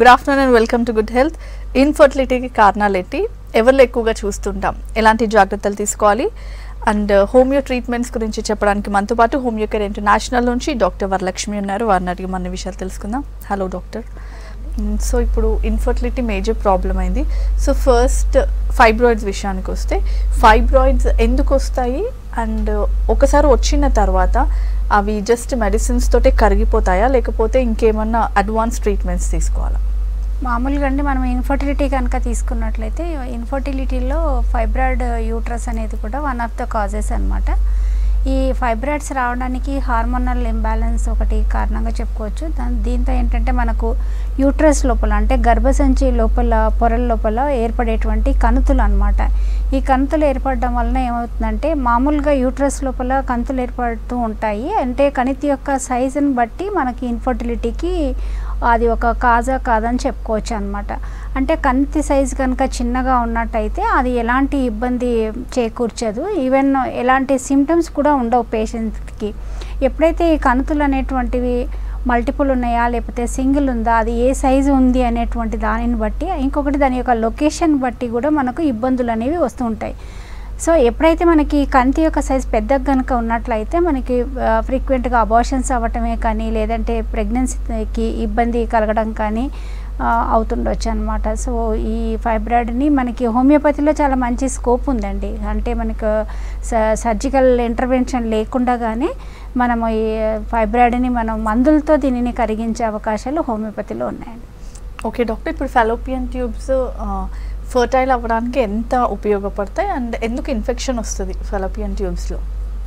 Good afternoon and welcome to good health. ఇన్ఫర్టిలిటీకి కారణాలు ఏంటి, ఎవరిలో ఎక్కువగా చూస్తుంటాం, ఎలాంటి జాగ్రత్తలు తీసుకోవాలి అండ్ హోమియో ట్రీట్మెంట్స్ గురించి చెప్పడానికి మనతో పాటు హోమియో కేర్ ఇంటర్నేషనల్ నుంచి డాక్టర్ వరలక్ష్మి ఉన్నారు. వారిని అడిగి మన విషయాలు తెలుసుకుందాం. Hello doctor. సో ఇప్పుడు ఇన్ఫర్టిలిటీ మేజర్ ప్రాబ్లం అయింది. సో ఫస్ట్ ఫైబ్రాయిడ్స్ విషయానికి వస్తే, ఫైబ్రాయిడ్స్ ఎందుకు వస్తాయి అండ్ ఒకసారి వచ్చిన తర్వాత అవి జస్ట్ మెడిసిన్స్ తోటే కరిగిపోతాయా, లేకపోతే ఇంకేమన్నా అడ్వాన్స్ ట్రీట్మెంట్స్ తీసుకోవాలా? మామూలుగా అండి మనం ఇన్ఫర్టిలిటీ కనుక తీసుకున్నట్లయితే ఇన్ఫర్టిలిటీలో ఫైబ్రాయిడ్ యూట్రస్ అనేది కూడా వన్ ఆఫ్ ద కాజెస్ అనమాట. ఈ ఫైబ్రాయిడ్స్ రావడానికి హార్మోనల్ ఇంబ్యాలెన్స్ ఒకటి కారణంగా చెప్పుకోవచ్చు. దీంతో ఏంటంటే మనకు యూట్రస్ లోపల అంటే గర్భసంచి లోపల పొరల లోపల ఏర్పడేటువంటి కణుతులు అనమాట. ఈ కణుతులు ఏర్పడడం వలన ఏమవుతుందంటే, మామూలుగా యూట్రస్ లోపల కణుతులు ఏర్పడుతూ ఉంటాయి. అంటే కణితి యొక్క సైజుని బట్టి మనకి ఇన్ఫర్టిలిటీకి అది ఒక కాజా కాదని చెప్పుకోవచ్చు అనమాట. అంటే కణితి సైజు కనుక చిన్నగా ఉన్నట్టయితే అది ఎలాంటి ఇబ్బంది చేకూర్చదు, ఈవెన్ ఎలాంటి సిమ్టమ్స్ కూడా ఉండవు పేషెంట్కి. ఎప్పుడైతే ఈ కణుతులు అనేటువంటివి మల్టిపుల్ ఉన్నాయా లేకపోతే సింగిల్ ఉందా, అది ఏ సైజు ఉంది అనేటువంటి దానిని బట్టి, ఇంకొకటి దాని యొక్క లొకేషన్ బట్టి కూడా మనకు ఇబ్బందులు అనేవి వస్తూ ఉంటాయి. సో ఎప్పుడైతే మనకి కణితి యొక్క సైజ్ పెద్దగా కనుక ఉన్నట్లయితే మనకి ఫ్రీక్వెంట్గా అబార్షన్స్ అవ్వటమే కానీ, లేదంటే ప్రెగ్నెన్సీకి ఇబ్బంది కలగడం కానీ అవుతుండొచ్చు అనమాట. సో ఈ ఫైబ్రాయిడ్ని మనకి హోమియోపతిలో చాలా మంచి స్కోప్ ఉందండి. అంటే మనకు సర్జికల్ ఇంటర్వెన్షన్ లేకుండా కానీ మనము ఈ ఫైబ్రాయిడ్ని మనం మందులతో దీనిని కరిగించే అవకాశాలు హోమియోపతిలో ఉన్నాయండి. ఓకే డాక్టర్, ఇప్పుడు ఫాలోపియన్ ట్యూబ్స్ ఫర్టైల్ అవ్వడానికి ఎంత ఉపయోగపడతాయి అండ్ ఎందుకు ఇన్ఫెక్షన్ వస్తుంది ఫాలోపియన్ ట్యూబ్స్లో?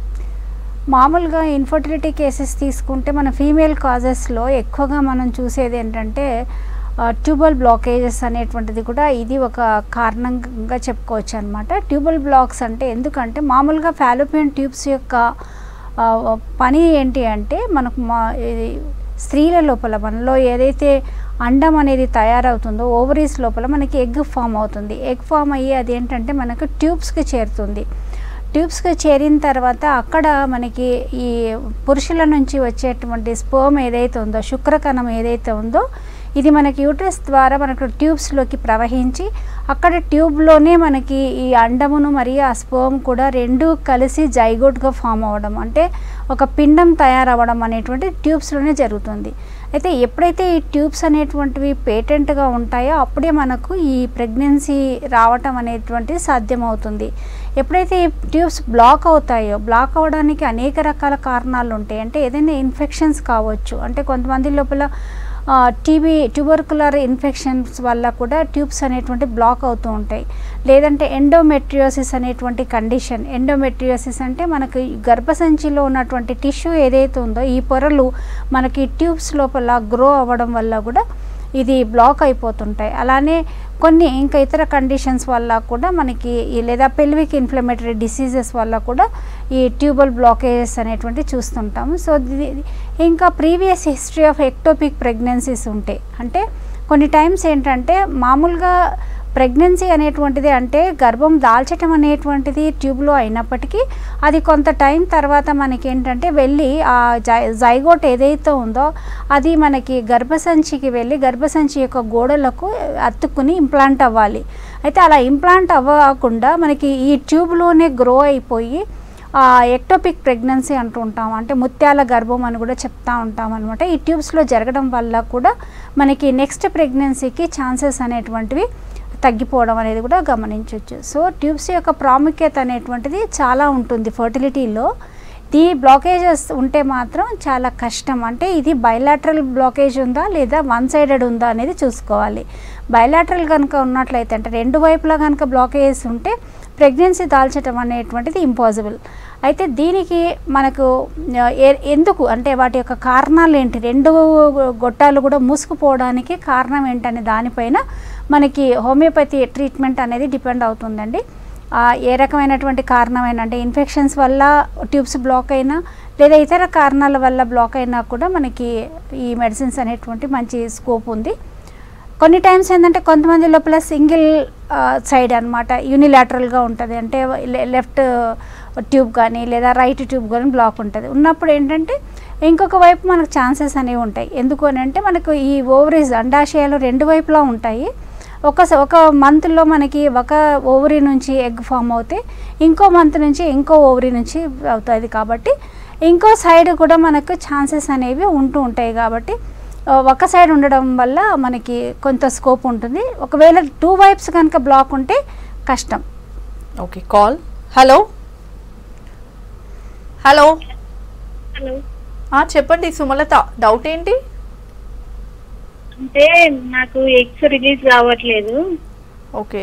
మామూలుగా ఇన్ఫర్టిలిటీ కేసెస్ తీసుకుంటే మన ఫీమేల్ కాజెస్లో ఎక్కువగా మనం చూసేది ఏంటంటే ట్యూబల్ బ్లాకేజెస్ అనేటువంటిది కూడా ఇది ఒక కారణంగా చెప్పుకోవచ్చు అనమాట. ట్యూబల్ బ్లాక్స్ అంటే ఎందుకంటే మామూలుగా ఫాలోపియన్ ట్యూబ్స్ యొక్క పని ఏంటి అంటే, మనకు స్త్రీల లోపల మనలో ఏదైతే అండం అనేది తయారవుతుందో ఓవరీస్ లోపల మనకి ఎగ్ ఫామ్ అవుతుంది. ఎగ్ ఫామ్ అయ్యి అది ఏంటంటే మనకు ట్యూబ్స్కి చేరుతుంది. ట్యూబ్స్కి చేరిన తర్వాత అక్కడ మనకి ఈ పురుషుల నుంచి వచ్చేటువంటి స్పర్మ్ ఏదైతే ఉందో, శుక్రకణం ఏదైతే ఉందో, ఇది మనకి యూట్రస్ ద్వారా మనకు ట్యూబ్స్లోకి ప్రవహించి అక్కడ ట్యూబ్లోనే మనకి ఈ అండమును మరియు ఆ స్పర్మ్ కూడా రెండూ కలిసి జైగోట్గా ఫామ్ అవ్వడం, అంటే ఒక పిండం తయారవ్వడం అనేటువంటి ట్యూబ్స్లోనే జరుగుతుంది. అయితే ఎప్పుడైతే ఈ ట్యూబ్స్ అనేటువంటివి పేటెంట్గా ఉంటాయో అప్పుడే మనకు ఈ ప్రెగ్నెన్సీ రావటం అనేటువంటిది సాధ్యమవుతుంది. ఎప్పుడైతే ఈ ట్యూబ్స్ బ్లాక్ అవుతాయో, బ్లాక్ అవ్వడానికి అనేక రకాల కారణాలు ఉంటాయి. అంటే ఏదైనా ఇన్ఫెక్షన్స్ కావచ్చు, అంటే కొంతమంది లోపల టీబీ ట్యూబర్కులర్ ఇన్ఫెక్షన్స్ వల్ల కూడా ట్యూబ్స్ అనేటువంటి బ్లాక్ అవుతూ ఉంటాయి. లేదంటే ఎండోమెట్రియోసిస్ అనేటువంటి కండిషన్. ఎండోమెట్రియోసిస్ అంటే మనకి గర్భసంచిలో ఉన్నటువంటి టిష్యూ ఏదైతే ఉందో ఈ పొరలు మనకి ట్యూబ్స్ లోపల గ్రో అవ్వడం వల్ల కూడా ఇది బ్లాక్ అయిపోతుంటాయి. అలానే కొన్ని ఇంకా ఇతర కండిషన్స్ వల్ల కూడా మనకి, లేదా పెల్విక్ ఇన్ఫ్లమేటరీ డిసీజెస్ వల్ల కూడా ఈ ట్యూబల్ బ్లాకేజెస్ అనేటువంటి చూస్తుంటాము. సో ఇంకా previous history of ectopic pregnancies ఉంటాయి. అంటే కొన్ని టైమ్స్ ఏంటంటే మామూలుగా ప్రెగ్నెన్సీ అనేటువంటిది అంటే గర్భం దాల్చటం అనేటువంటిది ట్యూబ్లో అయినప్పటికీ అది కొంత టైం తర్వాత మనకి ఏంటంటే వెళ్ళి ఆ జైగోట్ ఏదైతే ఉందో అది మనకి గర్భసంచికి వెళ్ళి గర్భసంచి యొక్క గోడలకు అతుక్కుని ఇంప్లాంట్ అవ్వాలి. అయితే అలా ఇంప్లాంట్ అవ్వకుండా మనకి ఈ ట్యూబ్లోనే గ్రో అయిపోయి ఎక్టోపిక్ ప్రెగ్నెన్సీ అంటూ ఉంటాం, అంటే ముత్యాల గర్భం అని కూడా చెప్తా ఉంటాం అనమాట. ఈ ట్యూబ్స్లో జరగడం వల్ల కూడా మనకి నెక్స్ట్ ప్రెగ్నెన్సీకి ఛాన్సెస్ అనేటువంటివి తగ్గిపోవడం అనేది కూడా గమనించవచ్చు. సో ట్యూబ్స్ యొక్క ప్రాముఖ్యత అనేటువంటిది చాలా ఉంటుంది ఫర్టిలిటీలో. ఈ బ్లాకేజెస్ ఉంటే మాత్రం చాలా కష్టం. అంటే ఇది బైలాటరల్ బ్లాకేజ్ ఉందా లేదా వన్ సైడెడ్ ఉందా అనేది చూసుకోవాలి. బైలాటరల్ కనుక ఉన్నట్లయితే, అంటే రెండు వైపులా కనుక బ్లాకేజెస్ ఉంటే ప్రెగ్నెన్సీ దాల్చడం అనేటువంటిది ఇంపాసిబుల్. అయితే దీనికి మనకు ఎందుకు అంటే వాటి యొక్క కారణాలు ఏంటి, రెండు గొట్టాలు కూడా మూసుకుపోవడానికి కారణం ఏంటనే దానిపైన మనకి హోమియోపతి ట్రీట్మెంట్ అనేది డిపెండ్ అవుతుందండి. ఏ రకమైనటువంటి కారణమైన, అంటే ఇన్ఫెక్షన్స్ వల్ల ట్యూబ్స్ బ్లాక్ అయినా లేదా ఇతర కారణాల వల్ల బ్లాక్ అయినా కూడా మనకి ఈ మెడిసిన్స్ అనేటువంటి మంచి స్కోప్ ఉంది. కొన్ని టైమ్స్ ఏంటంటే కొంతమంది లోపల సింగిల్ సైడ్ అనమాట యూనిలాటరల్గా ఉంటుంది, అంటే లెఫ్ట్ ట్యూబ్ కానీ లేదా రైట్ ట్యూబ్ కానీ బ్లాక్ ఉంటుంది. ఉన్నప్పుడు ఏంటంటే ఇంకొక వైపు మనకు ఛాన్సెస్ అనేవి ఉంటాయి. ఎందుకు అని అంటే మనకు ఈ ఓవరీస్ అండాశయాలు రెండు వైపులా ఉంటాయి. ఒక మంత్లో మనకి ఒక ఓవరీ నుంచి ఎగ్ ఫామ్ అవుతే ఇంకో మంత్ నుంచి ఇంకో ఓవరీ నుంచి అవుతుంది. కాబట్టి ఇంకో సైడ్ కూడా మనకు ఛాన్సెస్ అనేవి ఉంటూ ఉంటాయి. కాబట్టి ఒక సైడ్ ఉండడం వల్ల మనకి కొంత స్కోప్ ఉంటుంది. ఒకవేళ 2 వైప్స్ కనుక బ్లాక్ ఉంటే కష్టం. Okay, call. Hello hello hello, చెప్పండి సుమలత, డౌట్ ఏంటి? అంటే నాకు ఎగ్స్ రిలీజ్ కావట్లేదు. ఓకే,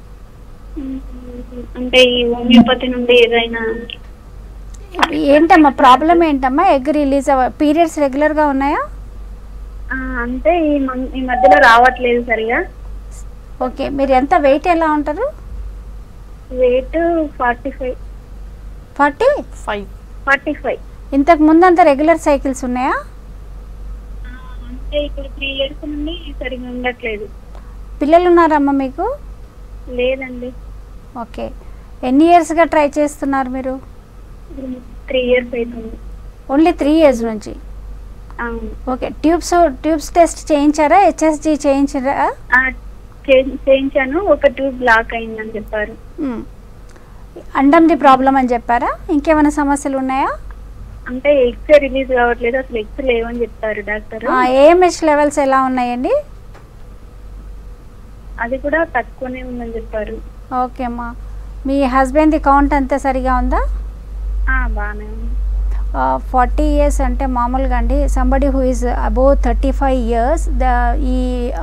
అంటే ఈ హోమియోపతి నుండి ఏదైనా ఏంటమ్మా ప్రాబ్లం ఏంటమ్మా? ఎగ్ రిలీజ్ పీరియడ్స్ రెగ్యులర్గా ఉన్నాయా? అంటే ఈ మధ్యలో రావట్లేదు సరిగా. ఓకే, మీరు ఎంత వెయిట్ ఎలా ఉంటారు? వెయిట్ 45. 45. ఇంతకు ముందు అంత రెగ్యులర్ సైకిల్స్ ఉన్నాయా? అంటే ఇప్పుడు 3 years నుండి సరిగా ఉండట్లేదు. పిల్లలు ఉన్నారమ్మా మీకు? లేదండి. ఓకే, ఎన్ని ఇయర్స్గా ట్రై చేస్తున్నారు మీరు? 3 years అవుతుంది. ఓన్లీ 3 years నుంచి? ఓకే, ట్యూబ్స్ టెస్ట్ చేయించారా? హెచ్ఎస్జి చేయించారా? చేయించాను. ఒక ట్యూబ్ బ్లాక్ అయిందని చెప్పారు. అండంది ప్రాబ్లం అని చెప్పారా? ఇంకేమైనా సమస్యలు ఉన్నాయా? అంటే ఎగ్స్ రిలీజ్ కావట్లేదు, అసలు ఎగ్స్ లేవని చెప్పారు డాక్టర్. ఏఎంహెచ్ లెవెల్స్ ఎలా ఉన్నాయండి? అది కూడా తక్కువనే ఉందని చెప్పారు. ఓకే అమ్మా, మీ హస్బెండ్ కౌంట్ అంతా సరిగా ఉందా? బాగానే ఉంది. 40 years అంటే మామూలుగా అండి, somebody who is above 35 years, ఈ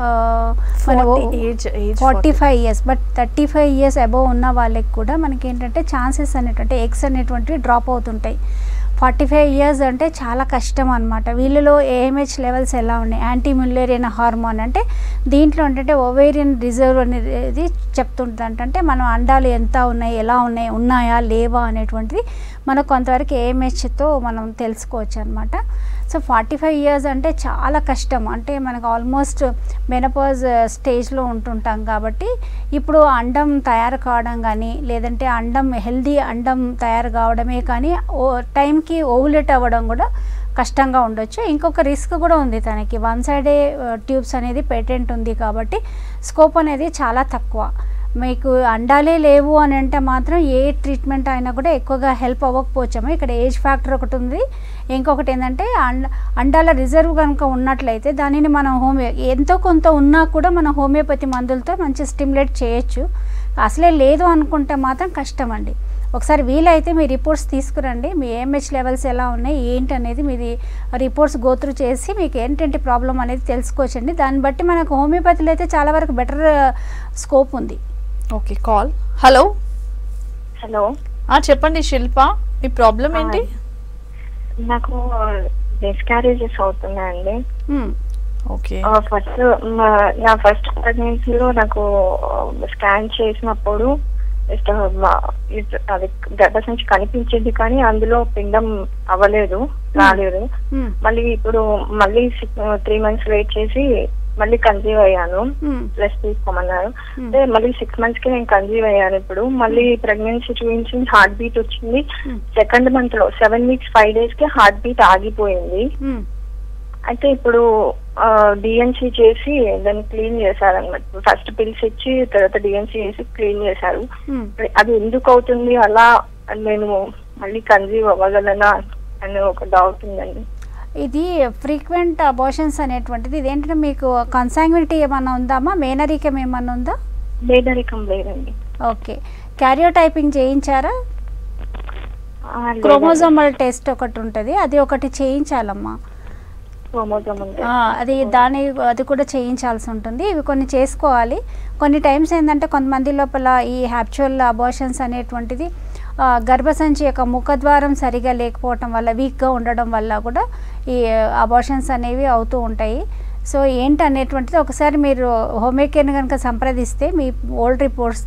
45 years, బట్ 35 years అబోవ్ ఉన్న వాళ్ళకి కూడా మనకి ఏంటంటే ఛాన్సెస్ అనేటువంటి ఎగ్స్ అనేటువంటివి డ్రాప్ అవుతుంటాయి. 45 years అంటే చాలా కష్టం అనమాట. వీళ్ళలో ఏఎంహెచ్ లెవెల్స్ ఎలా ఉన్నాయి? యాంటీ మ్యుల్లెరియన్ హార్మోన్ అంటే దీంట్లో ఏంటంటే ఓవేరియన్ రిజర్వ్ అనేది చెప్తుంటుంది. అంటే మనం అండాలు ఎంత ఉన్నాయి, ఎలా ఉన్నాయి, ఉన్నాయా లేవా అనేటువంటిది మనకు కొంతవరకు ఏఎంహెచ్తో మనం తెలుసుకోవచ్చు అనమాట. సో 45 years అంటే చాలా కష్టం. అంటే మనకు ఆల్మోస్ట్ మెనోపాజ్ స్టేజ్లో ఉంటుంటాం. కాబట్టి ఇప్పుడు అండం తయారు కావడం కానీ లేదంటే హెల్దీ అండం తయారు కావడమే కానీ టైంకి ఓవులేట్ అవ్వడం కూడా కష్టంగా ఉండొచ్చు. ఇంకొక రిస్క్ కూడా ఉంది తనకి, 1 side ట్యూబ్స్ అనేది పేటెంట్ ఉంది. కాబట్టి స్కోప్ అనేది చాలా తక్కువ. మీకు అండాలే లేవు అని అంటే మాత్రం ఏ ట్రీట్మెంట్ అయినా కూడా ఎక్కువగా హెల్ప్ అవ్వకపోవచ్చాము. ఇక్కడ ఏజ్ ఫ్యాక్టర్ ఒకటి ఉంది. ఇంకొకటి ఏంటంటే అండాల రిజర్వ్ కనుక ఉన్నట్లయితే దానిని మనం ఎంతో కొంత ఉన్నా కూడా మనం హోమియోపతి మందులతో మంచి స్టిమ్యులేట్ చేయొచ్చు. అసలే లేదు అనుకుంటే మాత్రం కష్టం అండి. ఒకసారి వీలైతే మీ రిపోర్ట్స్ తీసుకురండి, మీ ఏఎంహెచ్ లెవెల్స్ ఎలా ఉన్నాయి ఏంటి అనేది మీది రిపోర్ట్స్ గోత్రు చేసి మీకు ఏంటంటే ప్రాబ్లం అనేది తెలుసుకోవచ్చండి. దాన్ని బట్టి మనకు హోమియోపతిలో అయితే చాలా వరకు బెటర్ స్కోప్ ఉంది. Okay, call. హలో హలో, చెప్పండి శిల్ప, మీ ప్రాబ్లం ఏంటి? నాకు మిస్క్యారేజెస్ అవుతున్నాయండి. ఓకే, నా ఫస్ట్ ప్రెగ్నెన్సీలో నాకు స్కాన్ చేసినప్పుడు అది గర్భసంచి కనిపించింది కానీ అందులో పిండం అవ్వలేదు, రాలేదు. మళ్ళీ ఇప్పుడు 3 months వెయిట్ చేసి మళ్ళీ కన్సీవ్ అయ్యాను. రెస్ట్ తీసుకోమన్నారు. అంటే మళ్ళీ 6 months కి నేను కన్సీవ్ అయ్యాను. ఇప్పుడు మళ్ళీ ప్రెగ్నెన్సీ చూపించింది, హార్ట్ బీట్ వచ్చింది. 2nd month లో 7 weeks 5 days కి హార్ట్ బీట్ ఆగిపోయింది. అయితే ఇప్పుడు డిఎన్సీ చేసి దాన్ని క్లీన్ చేశారన్నమాట. ఫస్ట్ పిల్స్ ఇచ్చి తర్వాత డిఎన్సీ చేసి క్లీన్ చేశారు. అది ఎందుకు అవుతుంది అలా? నేను మళ్ళీ కన్సీవ్ అవ్వగలనా అని ఒక డౌట్ ఉందండి. ఇది ఫ్రీక్వెంట్ అబార్షన్స్ అనేటువంటిది ఇదేంటంటే మీకు కన్సాంగ్వినిటీ ఏమన్నా ఉందామా? మేనరికం ఏమన్నా ఉందా? మేనరికం లేదండి. ఓకే, క్యారియోటైపింగ్ చేయించారా? క్రోమోజోమల్ టెస్ట్ ఒకటి ఉంటుంది, అది ఒకటి చేయించాలమ్మా. అది కూడా చేయించాల్సి ఉంటుంది. ఇవి కొన్ని చేసుకోవాలి. కొన్ని టైమ్స్ ఏంటంటే కొంతమంది లోపల ఈ హ్యాప్చువల్ అబార్షన్స్ అనేటువంటిది గర్భసంచి యొక్క ముఖద్వారం సరిగా లేకపోవటం వల్ల, వీక్గా ఉండడం వల్ల కూడా ఈ అబార్షన్స్ అనేవి అవుతూ ఉంటాయి. సో ఏంటి అనేటువంటిది ఒకసారి మీరు హోమియోకేర్ని కనుక సంప్రదిస్తే మీ ఓల్డ్ రిపోర్ట్స్తో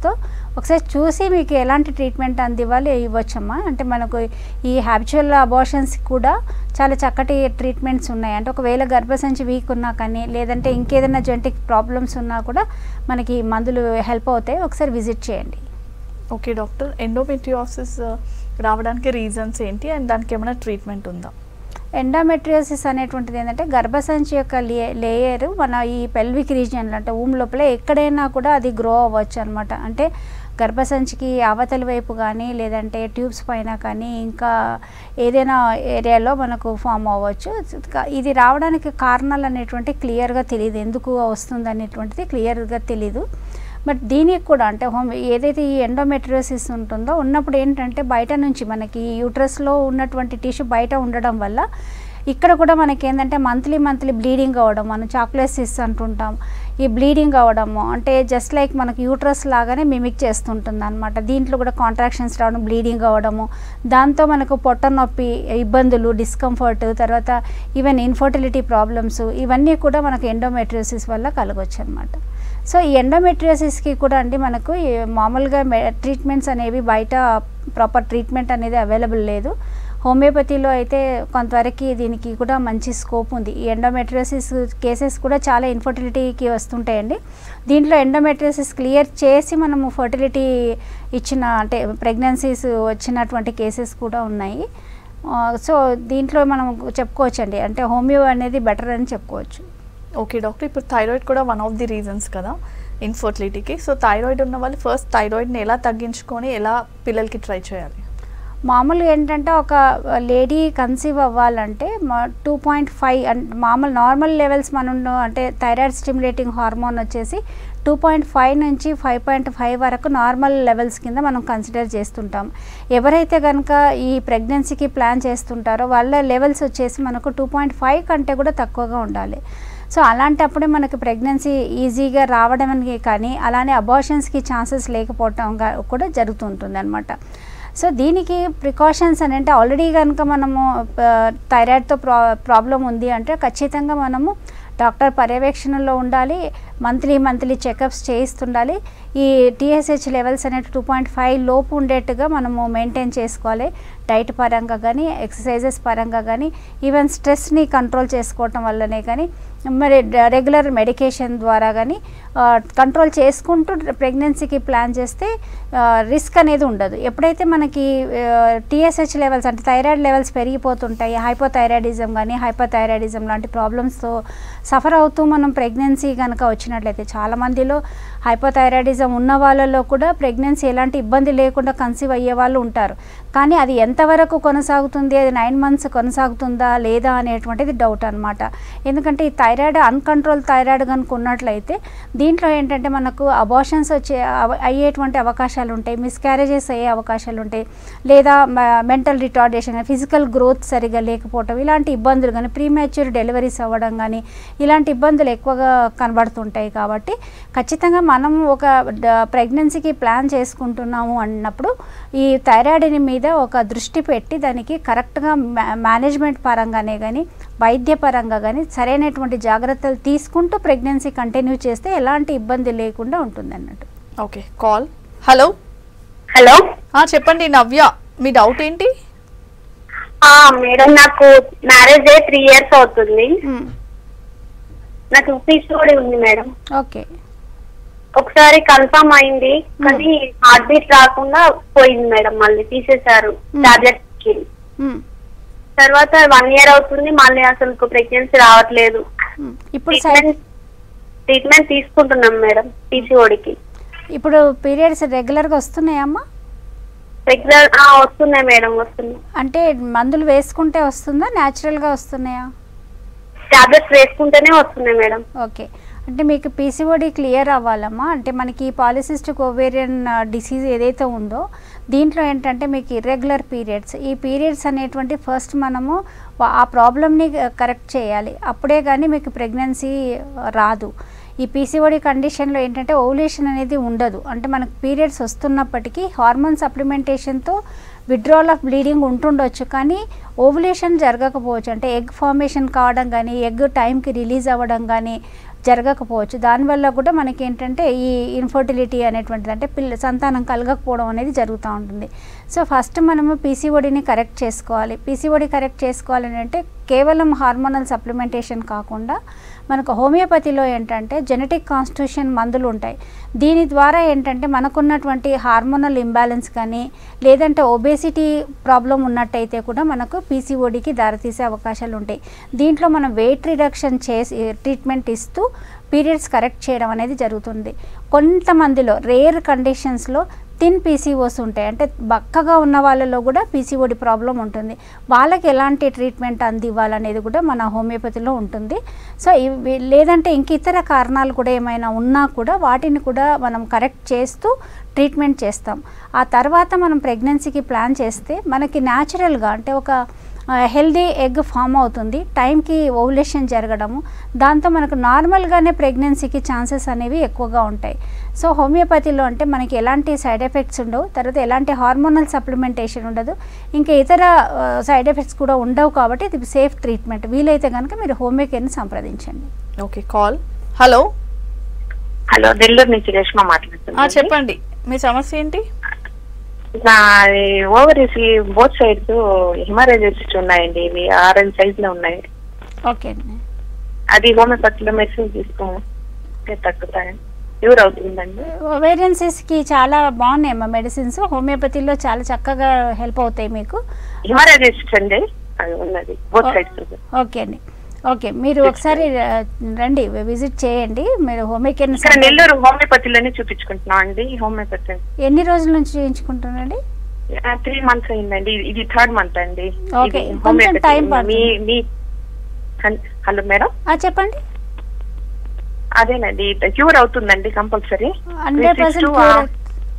ఒకసారి చూసి మీకు ఎలాంటి ట్రీట్మెంట్ అందివ్వాలి ఇవ్వచ్చమ్మా. అంటే మనకు ఈ హ్యాబిచువల్ అబార్షన్స్ కూడా చాలా చక్కటి ట్రీట్మెంట్స్ ఉన్నాయి. అంటే ఒకవేళ గర్భసంచి వీక్ ఉన్నా కానీ లేదంటే ఇంకేదైనా జెనెటిక్ ప్రాబ్లమ్స్ ఉన్నా కూడా మనకి మందులు హెల్ప్ అవుతాయి. ఒకసారి విజిట్ చేయండి. ఓకే డాక్టర్, ఎండోమెట్రియోసిస్ రావడానికి రీజన్స్ ఏంటి అండ్ దానికి ఏమైనా ట్రీట్మెంట్ ఉందా? ఎండోమెట్రియోసిస్ అనేటువంటిది ఏంటంటే గర్భసంచి యొక్క లేయర్ మన ఈ పెల్విక్ రీజియన్లో అంటే ఊమ్ లోపల ఎక్కడైనా కూడా అది గ్రో అవ్వచ్చు అనమాట. అంటే గర్భసంచికి అవతలి వైపు కానీ లేదంటే ట్యూబ్స్ పైన కానీ ఇంకా ఏదైనా ఏరియాలో మనకు ఫామ్ అవ్వచ్చు. ఇది రావడానికి కారణాలు అనేటువంటి క్లియర్గా తెలియదు, ఎందుకు వస్తుంది అనేటువంటిది క్లియర్గా తెలీదు. బట్ దీనికి కూడా అంటే ఏదైతే ఈ ఎండోమెట్రియోసిస్ ఉంటుందో ఉన్నప్పుడు ఏంటంటే బయట నుంచి మనకి యూట్రస్లో ఉన్నటువంటి టిష్యూ బయట ఉండడం వల్ల ఇక్కడ కూడా మనకి ఏంటంటే మంత్లీ బ్లీడింగ్ అవ్వడం, మనం చాక్లెసిస్ అంటుంటాం. ఈ బ్లీడింగ్ అవ్వడము అంటే జస్ట్ లైక్ మనకి యూట్రస్ లాగానే మిమిక్ చేస్తుంటుంది అనమాట. దీంట్లో కూడా కాంట్రాక్షన్స్ రావడం, బ్లీడింగ్ అవ్వడము, దాంతో మనకు పొట్ట నొప్పి, ఇబ్బందులు, డిస్కంఫర్ట్, తర్వాత ఈవెన్ ఇన్ఫర్టిలిటీ ప్రాబ్లమ్స్ ఇవన్నీ కూడా మనకు ఎండోమెట్రియోసిస్ వల్ల కలగవచ్చు అనమాట. సో ఈ ఎండోమెట్రియోసిస్కి కూడా అండి మనకు మామూలుగా ట్రీట్మెంట్స్ అనేవి బయట ప్రాపర్ ట్రీట్మెంట్ అనేది అవైలబుల్ లేదు. హోమియోపతిలో అయితే కొంతవరకు దీనికి కూడా మంచి స్కోప్ ఉంది. ఈ ఎండోమెట్రియోసిస్ కేసెస్ కూడా చాలా ఇన్ఫర్టిలిటీకి వస్తుంటాయండి. దీంట్లో ఎండోమెట్రియోసిస్ క్లియర్ చేసి మనము ఫర్టిలిటీ ఇచ్చిన అంటే ప్రెగ్నెన్సీస్ వచ్చినటువంటి కేసెస్ కూడా ఉన్నాయి. సో దీంట్లో మనం చెప్పుకోవచ్చండి, అంటే హోమియో అనేది బెటర్ అని చెప్పుకోవచ్చు. ఓకే డాక్టర్, ఇప్పుడు థైరాయిడ్ కూడా వన్ ఆఫ్ ది రీజన్స్ కదా ఇన్ఫర్టిలిటీకి. సో థైరాయిడ్ ఉన్న వాళ్ళు ఫస్ట్ థైరాయిడ్ని ఎలా తగ్గించుకొని ఎలా పిల్లలకి ట్రై చేయాలి? మామూలుగా ఏంటంటే ఒక లేడీ కన్సీవ్ అవ్వాలంటే 2.5 మామూలు నార్మల్ లెవెల్స్ మనం అంటే థైరాయిడ్ స్టిమ్యులేటింగ్ హార్మోన్ వచ్చేసి 2.5 నుంచి 5.5 వరకు నార్మల్ లెవెల్స్ కింద మనం కన్సిడర్ చేస్తుంటాం. ఎవరైతే కనుక ఈ ప్రెగ్నెన్సీకి ప్లాన్ చేస్తుంటారో వాళ్ళ లెవెల్స్ వచ్చేసి మనకు 2.5 కంటే కూడా తక్కువగా ఉండాలి. సో అలాంటప్పుడే మనకు ప్రెగ్నెన్సీ ఈజీగా రావడానికి కానీ అలానే అబార్షన్స్కి ఛాన్సెస్ లేకపోవటం కూడా జరుగుతుంటుంది అనమాట. సో దీనికి ప్రికాషన్స్ అని అంటే ఆల్రెడీ కనుక మనము థైరాయిడ్తో ప్రాబ్లం ఉంది అంటే ఖచ్చితంగా మనము డాక్టర్ పర్యవేక్షణలో ఉండాలి, మంత్లీ చెకప్స్ చేయిస్తుండాలి. ఈ TSH లెవెల్స్ అనేవి 2.5 లోపు ఉండేట్టుగా మనము మెయింటైన్ చేసుకోవాలి. డైట్ పరంగా కానీ ఎక్సర్సైజెస్ పరంగా కానీ ఈవెన్ స్ట్రెస్ని కంట్రోల్ చేసుకోవటం వల్లనే కానీ మరి రెగ్యులర్ మెడికేషన్ ద్వారా కానీ కంట్రోల్ చేసుకుంటూ ప్రెగ్నెన్సీకి ప్లాన్ చేస్తే రిస్క్ అనేది ఉండదు. ఎప్పుడైతే మనకి TSH లెవెల్స్ అంటే థైరాయిడ్ లెవెల్స్ పెరిగిపోతుంటాయి, హైపోథైరాయిడిజం కానీ హైపోథైరాయిడిజం లాంటి ప్రాబ్లమ్స్తో సఫర్ అవుతూ మనం ప్రెగ్నెన్సీ కనుక వచ్చినట్లయితే చాలామందిలో హైపోథైరాయిడిజం ఉన్న వాళ్ళలో కూడా ప్రెగ్నెన్సీ ఎలాంటి ఇబ్బంది లేకుండా కన్సీవ్ అయ్యే వాళ్ళు ఉంటారు. కానీ అది ఎంతవరకు కొనసాగుతుంది, అది 9 months కొనసాగుతుందా లేదా అనేటువంటిది డౌట్ అనమాట. ఎందుకంటే ఈ థైరాయిడ్ అన్కంట్రోల్ థైరాయిడ్ కనుక ఉన్నట్లయితే దీంట్లో ఏంటంటే మనకు అబార్షన్స్ అయ్యేటువంటి అవకాశాలు ఉంటాయి, మిస్క్యారేజెస్ అయ్యే అవకాశాలు ఉంటాయి, లేదా మెంటల్ రిటార్డేషన్, ఫిజికల్ గ్రోత్ సరిగా లేకపోవటం, ఇలాంటి ఇబ్బందులు కానీ ప్రీమ్యాచ్యూర్ డెలివరీస్ అవ్వడం కానీ ఇలాంటి ఇబ్బందులు ఎక్కువగా కనబడుతుంటాయి. కాబట్టి ఖచ్చితంగా మనం ఒక ప్రెగ్నెన్సీకి ప్లాన్ చేసుకుంటున్నాము అన్నప్పుడు ఈ థైరాయిడ్ మీద ఒక దృష్టి పెట్టి దానికి కరెక్ట్గా మేనేజ్మెంట్ పరంగానే కానీ వైద్య పరంగా కానీ సరైనటువంటి జాగ్రత్తలు తీసుకుంటూ ప్రెగ్నెన్సీ కంటిన్యూ చేస్తే ఎలాంటి ఇబ్బంది లేకుండా ఉంటుంది అన్నట్టు. Okay, call. హలో హలో, చెప్పండి నవ్య, మీ డౌట్ ఏంటి? మేడం, నాకు మ్యారేజ్ అయ్యి 3 years అవుతుంది. నాకు PCOD ఉంది మేడం. ఓకే, ఒకసారి కన్ఫర్మ్ అయింది కానీ హార్ట్ బీట్ రాకుండా పోయింది మేడం. మళ్ళీ తీసేశారు టాబ్లెట్స్ కి. తర్వాత 1 year అవుతుంది, మళ్ళీ అసలు ప్రెగ్నెన్సీ రావట్లేదు. ఇప్పుడు ట్రీట్మెంట్ తీసుకుంటున్నాం మేడం PCODకి. ఇప్పుడు పీరియడ్స్ రెగ్యులర్గా వస్తున్నాయమ్మా? రెగ్యులర్ వస్తున్నాయి మేడం, వస్తున్నాయి. అంటే మందులు వేసుకుంటే వస్తుందా, న్యాచురల్గా వస్తున్నాయా? టాబ్లెట్స్ వేసుకుంటేనే వస్తున్నాయి మేడం. ఓకే, అంటే మీకు PCOD క్లియర్ అవ్వాలమ్మా. అంటే మనకి పాలిసిస్టిక్ ఓవేరియన్ డిసీజ్ ఏదైతే ఉందో దీంట్లో ఏంటంటే మీకు ఇర్రెగ్యులర్ పీరియడ్స్, ఈ పీరియడ్స్ అనేటువంటి ఫస్ట్ మనము ఆ ప్రాబ్లమ్ని కరెక్ట్ చేయాలి, అప్పుడే కానీ మీకు ప్రెగ్నెన్సీ రాదు. ఈ PCOD కండిషన్లో ఏంటంటే ఓవులేషన్ అనేది ఉండదు. అంటే మనకు పీరియడ్స్ వస్తున్నప్పటికీ హార్మోన్ సప్లిమెంటేషన్తో విత్డ్రావల్ ఆఫ్ బ్లీడింగ్ ఉంటుండొచ్చు, కానీ ఓవులేషన్ జరగకపోవచ్చు. అంటే ఎగ్ ఫార్మేషన్ కావడం కానీ ఎగ్ టైంకి రిలీజ్ అవ్వడం కానీ జరగకపోవచ్చు. దానివల్ల కూడా మనకి ఏంటంటే ఈ ఇన్ఫర్టిలిటీ అనేటువంటిది అంటే సంతానం కలగకపోవడం అనేది జరుగుతూ ఉంటుంది. సో ఫస్ట్ మనము పీసీఓడిని కరెక్ట్ చేసుకోవాలి. పీసీఓడి కరెక్ట్ చేసుకోవాలని అంటే కేవలం హార్మోనల్ సప్లిమెంటేషన్ కాకుండా మనకు హోమియోపతిలో ఏంటంటే జెనెటిక్ కాన్స్టిట్యూషన్ మందులు ఉంటాయి. దీని ద్వారా ఏంటంటే మనకున్నటువంటి హార్మోనల్ ఇంబ్యాలెన్స్ కానీ లేదంటే ఒబేసిటీ ప్రాబ్లం ఉన్నట్టయితే కూడా మనకు పీసీఓడికి దారితీసే అవకాశాలు ఉంటాయి. దీంట్లో మనం వెయిట్ రిడక్షన్ చేసి ట్రీట్మెంట్ ఇస్తూ పీరియడ్స్ కరెక్ట్ చేయడం అనేది జరుగుతుంది. కొంతమందిలో రేర్ కండిషన్స్లో థిన్ పీసీఓస్ ఉంటాయి, అంటే బక్కగా ఉన్న వాళ్ళలో కూడా పీసీఓడి ప్రాబ్లం ఉంటుంది. వాళ్ళకి ఎలాంటి ట్రీట్మెంట్ అందివ్వాలనేది కూడా మన హోమియోపతిలో ఉంటుంది. సో ఇవి లేదంటే ఇంక ఇతర కారణాలు కూడా ఏమైనా ఉన్నా కూడా వాటిని కూడా మనం కరెక్ట్ చేస్తూ ట్రీట్మెంట్ చేస్తాం. ఆ తర్వాత మనం ప్రెగ్నెన్సీకి ప్లాన్ చేస్తే మనకి న్యాచురల్గా అంటే ఒక హెల్దీ ఎగ్ ఫామ్ అవుతుంది, టైంకి ఓవులేషన్ జరగడము, దాంతో మనకు నార్మల్గానే ప్రెగ్నెన్సీకి ఛాన్సెస్ అనేవి ఎక్కువగా ఉంటాయి. సో హోమియోపతిలో అంటే మనకి ఎలాంటి సైడ్ ఎఫెక్ట్స్ ఉండవు, తర్వాత ఎలాంటి హార్మోనల్ సప్లిమెంటేషన్ ఉండదు, ఇంకా ఇతర సైడ్ ఎఫెక్ట్స్ కూడా ఉండవు. కాబట్టి ఇది సేఫ్ ట్రీట్మెంట్. వీలైతే కనుక మీరు హోమియో కేర్ని సంప్రదించండి. Okay, call. Hello hello, Nellore నుంచి రేష్మ మాట్లాడుతున్నాను. చెప్పండి, మీ సమస్య ఏంటి? ఓవరీస్ బోత్ సైడ్స్ హిమరేజెస్ ఉన్నాయండి, ఇవి ఆరెంజ్ సైజ్ లో ఉన్నాయి. ఓకే అండి, అది హోమియోపతిలో మెడిసిన్ తీసుకుంటే తగ్గుతాయి, క్యూర్ అవుతుందండి? ఓవేరియన్సెస్కి చాలా బాగున్నాయమ్మా మెడిసిన్స్, హోమియోపతిలో చాలా చక్కగా హెల్ప్ అవుతాయి మీకు. హిమరేజెస్ అండి అది ఉన్నది బోత్ సైడ్స్. ఓకే అండి, ఓకే, మీరు ఒకసారి రండి, విజిట్ చేయండి. మీరు హోమియోకేర్ నెల్లూరు హోమియోపతిలోనే చూపించుకుంటున్నాం అండి. హోమియోపతి ఎన్ని రోజుల నుంచి చేయించుకుంటున్నారండి? 3 months అయిందండి, ఇది 3rd month అండి. ఓకే, కొంచెం టైం పడుతుంది. హలో మేడం, చెప్పండి. అదేనండి, క్యూర్ అవుతుందండి కంపల్సరీ? 100%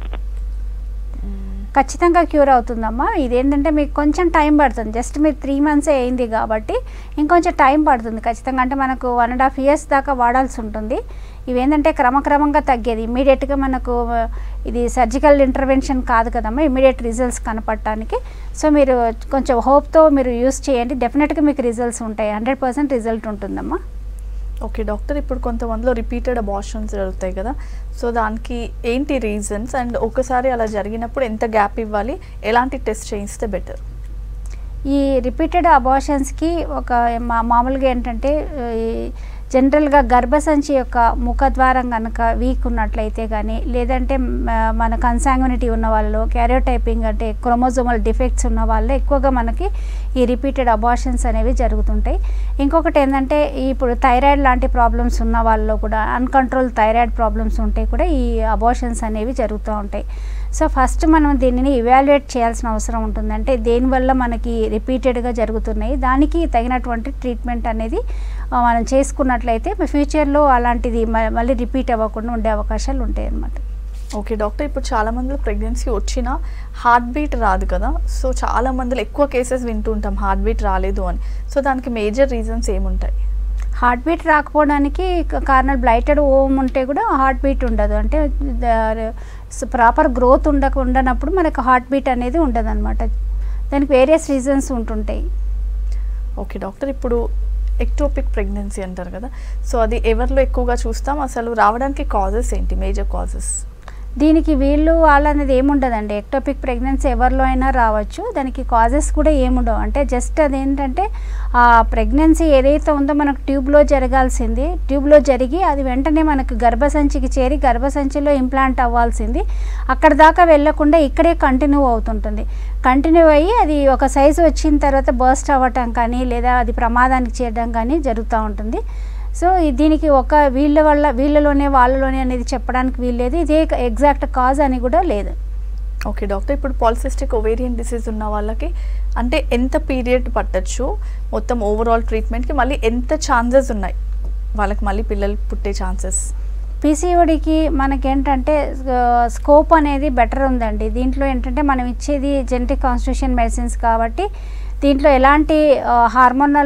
ఖచ్చితంగా క్యూర్ అవుతుందమ్మా. ఇదేంటంటే మీకు కొంచెం టైం పడుతుంది, జస్ట్ మీరు 3 months అయింది కాబట్టి ఇంకొంచెం టైం పడుతుంది ఖచ్చితంగా. అంటే మనకు 1.5 years దాకా వాడాల్సి ఉంటుంది. ఇవేంటంటే క్రమక్రమంగా తగ్గేది, ఇమీడియట్గా మనకు ఇది సర్జికల్ ఇంటర్వెన్షన్ కాదు కదమ్మా ఇమీడియట్ రిజల్ట్స్ కనపడటానికి. సో మీరు కొంచెం హోప్తో మీరు యూస్ చేయండి, డెఫినెట్గా మీకు రిజల్ట్స్ ఉంటాయి, 100% రిజల్ట్ ఉంటుందమ్మా. ఓకే డాక్టర్, ఇప్పుడు కొంతమందిలో రిపీటెడ్ అబార్షన్స్ జరుగుతాయి కదా, సో దానికి ఏంటి రీజన్స్ అండ్ ఒకసారి అలా జరిగినప్పుడు ఎంత గ్యాప్ ఇవ్వాలి, ఎలాంటి టెస్ట్ చేయిస్తే బెటర్? ఈ రిపీటెడ్ అబార్షన్స్కి ఒక మామూలుగా ఏంటంటే జనరల్గా గర్భసంచి యొక్క ముఖద్వారం కనుక వీక్ ఉన్నట్లయితే కానీ లేదంటే మన కన్సాంగ్యునిటీ ఉన్న వాళ్ళు, క్యారియోటైపింగ్ అంటే క్రోమోజోమల్ డిఫెక్ట్స్ ఉన్న వాళ్ళు ఎక్కువగా మనకి ఈ రిపీటెడ్ అబార్షన్స్ అనేవి జరుగుతుంటాయి. ఇంకొకటి ఏంటంటే ఇప్పుడు థైరాయిడ్ లాంటి ప్రాబ్లమ్స్ ఉన్న వాళ్ళలో కూడా అన్కంట్రోల్ థైరాయిడ్ ప్రాబ్లమ్స్ ఉంటే కూడా ఈ అబార్షన్స్ అనేవి జరుగుతూ ఉంటాయి. సో ఫస్ట్ మనం దీనిని ఇవాల్యుయేట్ చేయాల్సిన అవసరం ఉంటుంది, అంటే దేనివల్ల మనకి రిపీటెడ్గా జరుగుతున్నాయి, దానికి తగినటువంటి ట్రీట్మెంట్ అనేది మనం చేసుకున్నట్లయితే ఫ్యూచర్లో అలాంటిది మళ్ళీ రిపీట్ అవ్వకుండా ఉండే అవకాశాలు ఉంటాయి అన్నమాట. ఓకే డాక్టర్, ఇప్పుడు చాలా మందిలో ప్రెగ్నెన్సీ వచ్చినా హార్ట్ బీట్ రాదు కదా, సో చాలా మందిలో ఎక్కువ కేసెస్ వింటుంటాం హార్ట్ బీట్ రాలేదు అని, సో దానికి మేజర్ రీజన్స్ ఏముంటాయి? హార్ట్ బీట్ రాకపోవడానికి కారణాలు బ్లైటెడ్ ఓమ్ ఉంటే కూడా హార్ట్ బీట్ ఉండదు, అంటే ప్రాపర్ గ్రోత్ ఉండనప్పుడు మనకు హార్ట్ బీట్ అనేది ఉండదు అనమాట. దానికి వేరియస్ రీజన్స్ ఉంటుంటాయి. ఓకే డాక్టర్, ఇప్పుడు ఎక్టోపిక్ ప్రెగ్నెన్సీ అంటారు కదా, సో అది ఎవరిలో ఎక్కువగా చూస్తాం, అసలు రావడానికి కాజెస్ ఏంటి, మేజర్ కాజెస్? దీనికి వీళ్ళు వాళ్ళు అనేది ఏముండదండి, ఎక్టోపిక్ ప్రెగ్నెన్సీ ఎవరిలో అయినా రావచ్చు, దానికి కాజెస్ కూడా ఏముండవు. అంటే జస్ట్ అదేంటంటే ఆ ప్రెగ్నెన్సీ ఏదైతే ఉందో మనకు ట్యూబ్లో జరగాల్సింది, ట్యూబ్లో జరిగి అది వెంటనే మనకు గర్భసంచికి చేరి గర్భసంచిలో ఇంప్లాంట్ అవ్వాల్సింది అక్కడ దాకా వెళ్ళకుండా ఇక్కడే కంటిన్యూ అవుతుంటుంది. కంటిన్యూ అయ్యి అది ఒక సైజు వచ్చిన తర్వాత బర్స్ట్ అవ్వటం కానీ లేదా అది ప్రమాదానికి చేరడం కానీ జరుగుతూ ఉంటుంది. సో దీనికి ఒక వీళ్ళలోనే వాళ్ళలోనే అనేది చెప్పడానికి వీల్లేదు, ఇదే ఎగ్జాక్ట్ కాజ్ అని కూడా లేదు. ఓకే డాక్టర్, ఇప్పుడు పాలిసిస్టిక్ ఓవేరియన్ డిసీజ్ ఉన్న వాళ్ళకి అంటే ఎంత పీరియడ్ పట్టచ్చు, మొత్తం ఓవరాల్ ట్రీట్మెంట్కి మళ్ళీ ఎంత ఛాన్సెస్ ఉన్నాయి వాళ్ళకి మళ్ళీ పిల్లలు పుట్టే ఛాన్సెస్? పీసీఓడికి మనకేంటంటే స్కోప్ అనేది బెటర్ ఉందండి. దీంట్లో ఏంటంటే మనం ఇచ్చేది జెనెటిక్ కాన్స్టిట్యూషన్ మెడిసిన్స్ కాబట్టి దీంట్లో ఎలాంటి hormonal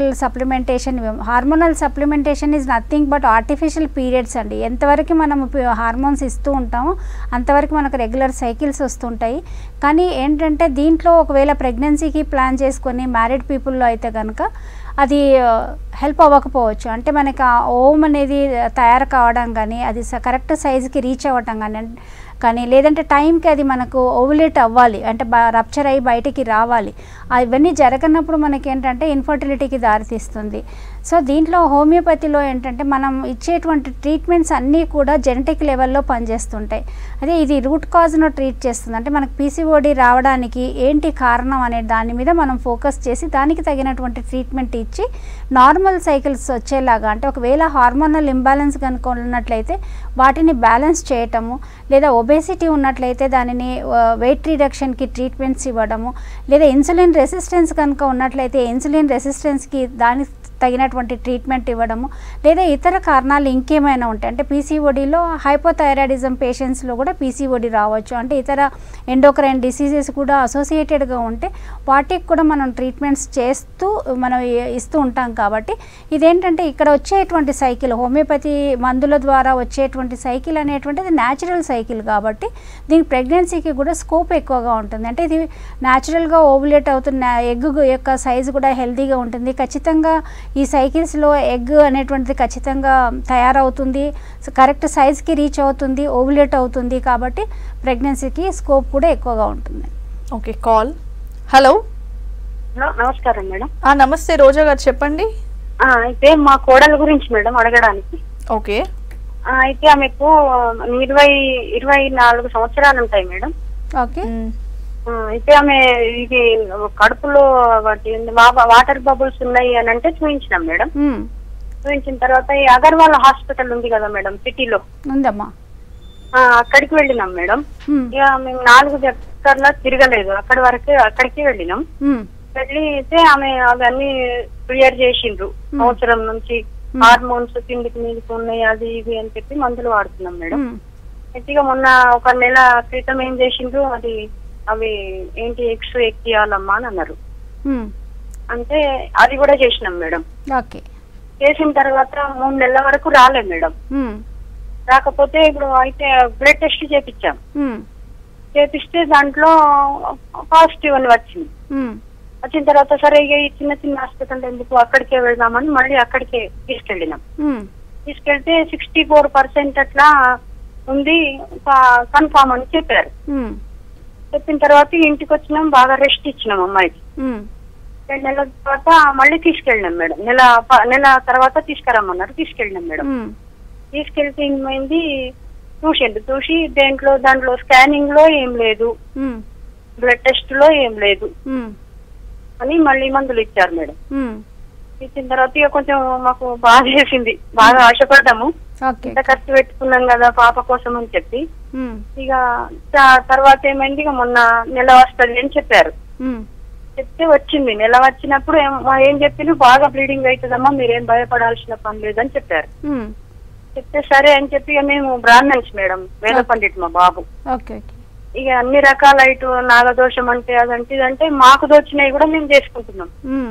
supplementation is nothing but artificial periods అండి. ఎంతవరకు మనం హార్మోన్స్ ఇస్తూ ఉంటామో అంతవరకు మనకు రెగ్యులర్ సైకిల్స్ వస్తుంటాయి. కానీ ఏంటంటే దీంట్లో ఒకవేళ ప్రెగ్నెన్సీకి ప్లాన్ చేసుకొని మ్యారీడ్ పీపుల్లో అయితే కనుక అది హెల్ప్ అవ్వకపోవచ్చు. అంటే మనకి ఆ ఓమ్ అనేది తయారు కావడం కానీ అది కరెక్ట్ సైజుకి రీచ్ అవ్వటం కానీ లేదంటే టైంకి అది మనకు ఓవులేట్ అవ్వాలి, అంటే రప్చర్ అయ్యి బయటికి రావాలి. అవన్నీ జరగనప్పుడు మనకి ఏంటంటే ఇన్ఫర్టిలిటీకి దారితీస్తుంది. సో దీంట్లో హోమియోపతిలో ఏంటంటే మనం ఇచ్చేటువంటి ట్రీట్మెంట్స్ అన్నీ కూడా జెనెటిక్ లెవెల్లో పనిచేస్తుంటాయి. అదే ఇది రూట్ కాజ్ను ట్రీట్ చేస్తుంది. అంటే మనకు పీసీఓడి రావడానికి ఏంటి కారణం అనే దాని మీద మనం ఫోకస్ చేసి దానికి తగినటువంటి ట్రీట్మెంట్ ఇచ్చి నార్మల్ సైకిల్స్ వచ్చేలాగా, అంటే ఒకవేళ హార్మోనల్ ఇంబ్యాలెన్స్ కనుక ఉన్నట్లయితే వాటిని బ్యాలెన్స్ చేయటము, లేదా ఒబేసిటీ ఉన్నట్లయితే దానిని వెయిట్ రిడక్షన్కి ట్రీట్మెంట్స్ ఇవ్వడము, లేదా ఇన్సులిన్ రెసిస్టెన్స్ కనుక ఉన్నట్లయితే ఇన్సులిన్ రెసిస్టెన్స్కి దానికి తగినటువంటి ట్రీట్మెంట్ ఇవ్వడము, లేదా ఇతర కారణాలు ఇంకేమైనా ఉంటాయి. అంటే పీసీఓడిలో హైపోథైరాయిడిజం పేషెంట్స్లో కూడా పీసీఓడి రావచ్చు. అంటే ఇతర ఎండోక్రైన్ డిసీజెస్ కూడా అసోసియేటెడ్గా ఉంటే వాటికి కూడా మనం ట్రీట్మెంట్స్ చేస్తూ మనం ఇస్తూ ఉంటాం. కాబట్టి ఇదేంటంటే ఇక్కడ వచ్చేటువంటి సైకిల్, హోమియోపతి మందుల ద్వారా వచ్చేటువంటి సైకిల్ అనేటువంటిది న్యాచురల్ సైకిల్ కాబట్టి దీనికి ప్రెగ్నెన్సీకి కూడా స్కోప్ ఎక్కువగా ఉంటుంది. అంటే ఇది న్యాచురల్గా ఓవులేట్ అవుతున్న ఎగ్ యొక్క సైజు కూడా హెల్తీగా ఉంటుంది. ఖచ్చితంగా ఈ సైకిల్స్లో ఎగ్ అనేటువంటిది ఖచ్చితంగా తయారవుతుంది, కరెక్ట్ సైజ్కి రీచ్ అవుతుంది, ఓవులేట్ అవుతుంది. కాబట్టి ప్రెగ్నెన్సీకి స్కోప్ కూడా ఎక్కువగా ఉంటుంది. Okay, call. హలో, నమస్కారం మేడం. నమస్తే రోజా గారు, చెప్పండి. అయితే మా కోడల గురించి మేడం అడగడానికి. ఓకే. అయితే ఆమెకు 24 సంవత్సరాలు ఉంటాయి మేడం. ఓకే. అయితే ఆమె ఇది కడుపులో వాటర్ బబుల్స్ ఉన్నాయి అని అంటే చూపించినాం మేడం. చూపించిన తర్వాత ఈ అగర్వాల్ హాస్పిటల్ ఉంది కదా మేడం సిటీలో ఉందమ్మా, అక్కడికి వెళ్ళినాం మేడం. ఇక మేము 4 చక్కర్లా తిరగలేదు, అక్కడికి వెళ్ళినాం. వెళ్ళి అయితే ఆమె అవన్నీ క్లియర్ చేసిండ్రు. సంవత్సరం నుంచి హార్మోన్స్ కిందికి మీదకి ఉన్నాయి అది ఇది అని చెప్పి మందులు వాడుతున్నాం మేడం. అయితే ఇక మొన్న 1 నెల క్రితం ఏం చేసిండ్రు, అవి ఏంటి ఎక్స్ ఎక్కియాలమ్మా అని అన్నారు. అంటే అది కూడా చేసినాం మేడం. చేసిన తర్వాత 3 నెలల వరకు రాలేదు మేడం. రాకపోతే ఇప్పుడు అయితే బ్లడ్ టెస్ట్ చేపించాం. చేపిస్తే దాంట్లో పాజిటివ్ అని వచ్చింది. వచ్చిన తర్వాత సరే ఇక ఈ చిన్న చిన్న హాస్పిటల్ ఎందుకు అక్కడికే వెళ్దామని మళ్ళీ అక్కడికే తీసుకెళ్ళినాం. తీసుకెళ్తే 64% అట్లా ఉంది కన్ఫామ్ అని చెప్పారు. చెప్పిన తర్వాత ఇంటికి వచ్చినాం, బాగా రెస్ట్ ఇచ్చినాం అమ్మాయికి. 2 నెలల తర్వాత మళ్ళీ తీసుకెళ్ళినాం మేడం. నెల తర్వాత తీసుకురమ్మన్నారు, తీసుకెళ్ళినాం మేడం. తీసుకెళ్తే ఏమైంది, చూసి దాంట్లో స్కానింగ్ లో ఏం లేదు, బ్లడ్ టెస్ట్ లో ఏం లేదు అని మళ్ళీ మందులు ఇచ్చారు మేడం. ఇచ్చిన తర్వాత ఇక కొంచెం మాకు బాధ చేసింది, బాగా ఆశపడ్డాము. ఇంత ఖర్చు పెట్టుకున్నాం కదా పాప కోసం అని చెప్పి. ఇక తర్వాత ఏమైంది, ఇక మొన్న నెల వస్తుంది అని చెప్పారు. చెప్తే వచ్చింది. నెల వచ్చినప్పుడు ఏం చెప్పిన, బాగా బ్లీడింగ్ అవుతుందమ్మా, మీరేం భయపడాల్సిన పని లేదని చెప్పారు. చెప్తే సరే అని చెప్పి ఇక మేము బ్రాహ్మణ్స్ మేడం, వేద పండిట్ మా బాబు. ఇక అన్ని రకాల ఇటు నాగదోషం అంటే అదంటే ఇదంటే మాకు దోచినవి కూడా మేము చేసుకుంటున్నాం.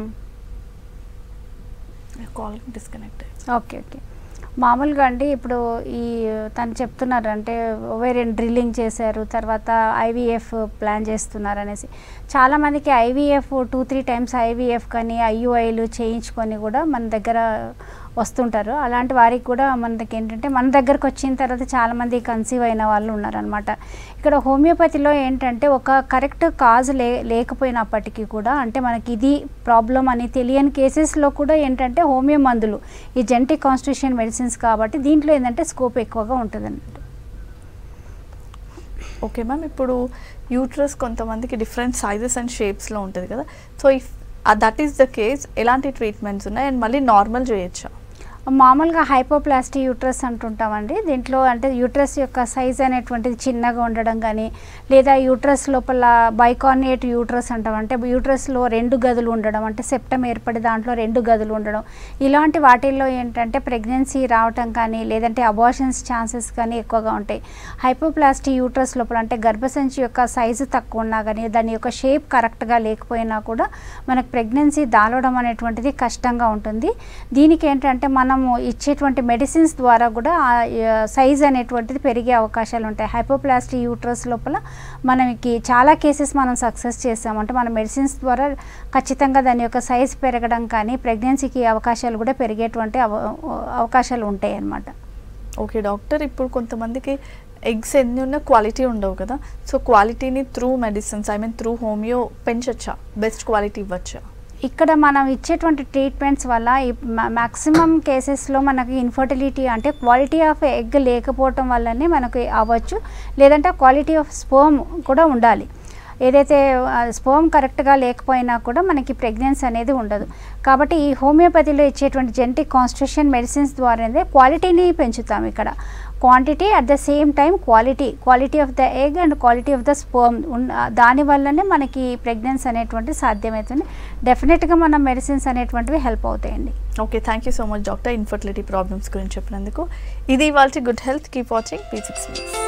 ఓకే. మామూలుగా అండి ఇప్పుడు ఈ తను చెప్తున్నారు అంటే ఓవేరియన్ డ్రిల్లింగ్ చేశారు, తర్వాత ఐవీఎఫ్ ప్లాన్ చేస్తున్నారు అనేసి. చాలామందికి ఐవీఎఫ్ 2-3 టైమ్స్ ఐవీఎఫ్ కానీ ఐయుఐలు చేయించుకొని కూడా మన దగ్గర వస్తుంటారు. అలాంటి వారికి కూడా మనకి ఏంటంటే మన దగ్గరకు వచ్చిన తర్వాత చాలామంది కన్సీవ్ అయిన వాళ్ళు ఉన్నారనమాట. ఇక్కడ హోమియోపతిలో ఏంటంటే ఒక కరెక్ట్ కాజ్ లేకపోయినప్పటికీ కూడా, అంటే మనకి ఇది ప్రాబ్లం అని తెలియని కేసెస్లో కూడా ఏంటంటే హోమియో మందులు ఈ జెనెటిక్ కాన్స్టిట్యూషన్ మెడిసిన్స్ కాబట్టి దీంట్లో ఏంటంటే స్కోప్ ఎక్కువగా ఉంటుంది అన్నమాట. ఓకే మ్యామ్, ఇప్పుడు యూట్రస్ కొంతమందికి డిఫరెంట్ సైజెస్ అండ్ షేప్స్లో ఉంటుంది కదా, so if that is the case ఎలాంటి ట్రీట్మెంట్స్ ఉన్నాయి అండ్ మళ్ళీ నార్మల్ చేయొచ్చా? మామూలుగా హైపోప్లాస్టీ యూట్రస్ అంటుంటామండి. దీంట్లో అంటే యూట్రస్ యొక్క సైజ్ అనేటువంటిది చిన్నగా ఉండడం కానీ, లేదా యూట్రస్ లోపల బైకార్నియేట్ యూట్రస్ అంటాం, అంటే యూట్రస్లో 2 గదులు ఉండడం, అంటే సెప్టమ్ ఏర్పడి దాంట్లో 2 గదులు ఉండడం, ఇలాంటి వాటిల్లో ఏంటంటే ప్రెగ్నెన్సీ రావటం కానీ లేదంటే అబార్షన్స్ ఛాన్సెస్ కానీ ఎక్కువగా ఉంటాయి. హైపోప్లాస్టీ యూట్రస్ లోపల అంటే గర్భసంచి యొక్క సైజు తక్కువ ఉన్నా కానీ, దాని యొక్క షేప్ కరెక్ట్గా లేకపోయినా కూడా మనకు ప్రెగ్నెన్సీ దాలవడం అనేటువంటిది కష్టంగా ఉంటుంది. దీనికి ఏంటంటే మనం మనము ఇచ్చేటువంటి మెడిసిన్స్ ద్వారా కూడా సైజ్ అనేటువంటిది పెరిగే అవకాశాలు ఉంటాయి. హైపోప్లాస్టీ యూట్రస్ లోపల మనకి చాలా కేసెస్ మనం సక్సెస్ చేసాం. అంటే మన మెడిసిన్స్ ద్వారా ఖచ్చితంగా దాని యొక్క సైజ్ పెరగడం కానీ ప్రెగ్నెన్సీకి అవకాశాలు కూడా పెరిగేటువంటి అవకాశాలు ఉంటాయి అన్నమాట. ఓకే డాక్టర్, ఇప్పుడు కొంతమందికి ఎగ్స్ ఎన్ని ఉన్న క్వాలిటీ ఉండవు కదా, సో క్వాలిటీని త్రూ మెడిసిన్స్ త్రూ హోమియో పెంచొచ్చా, బెస్ట్ క్వాలిటీ ఇవ్వచ్చా? ఇక్కడ మనం ఇచ్చేటువంటి ట్రీట్మెంట్స్ వల్ల మ్యాక్సిమం కేసెస్లో మనకి ఇన్ఫర్టిలిటీ అంటే క్వాలిటీ ఆఫ్ ఎగ్ లేకపోవటం వల్లనే మనకి అవ్వచ్చు, లేదంటే క్వాలిటీ ఆఫ్ స్పర్మ్ కూడా ఉండాలి. ఏదైతే స్పర్మ్ కరెక్ట్గా లేకపోయినా కూడా మనకి ప్రెగ్నెన్సీ అనేది ఉండదు. కాబట్టి ఈ హోమియోపతిలో ఇచ్చేటువంటి జెనెటిక్ కాన్స్టిట్యూషన్ మెడిసిన్స్ ద్వారానే క్వాలిటీని పెంచుతాం. ఇక్కడ quantity at the same time quality of the egg and quality of the sperm దానివల్లనే మనకి ప్రెగ్నెన్సీ అనేటువంటి సాధ్యమవుతుంది. డెఫినెట్గా మన మెడిసిన్స్ అనేటువంటివి హెల్ప్ అవుతాయండి. Okay, thank you so much doctor, infertility problems గురించి చెప్పినందుకు. ఇది ఇవాల్టి good health. Keep watching P6 News.